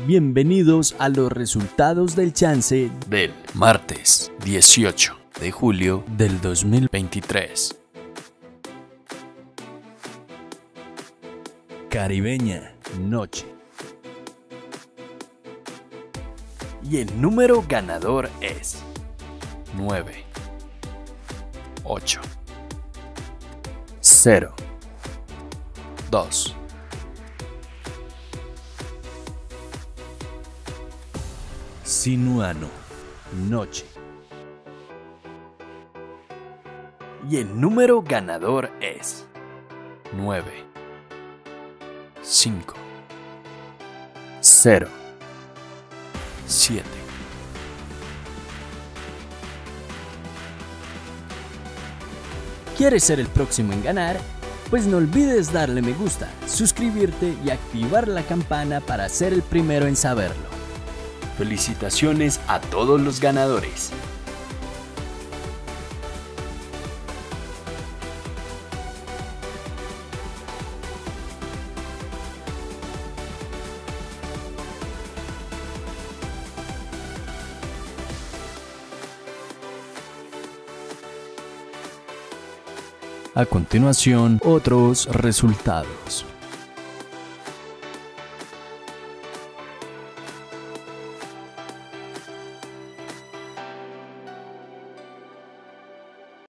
Bienvenidos a los resultados del chance del martes 18 de julio del 2023. Caribeña Noche. Y el número ganador es 9, 8, 0, 2. Sinuano Noche. Y el número ganador es 9, 5, 0, 7. ¿Quieres ser el próximo en ganar? Pues no olvides darle me gusta, suscribirte y activar la campana para ser el primero en saberlo. Felicitaciones a todos los ganadores. A continuación, otros resultados.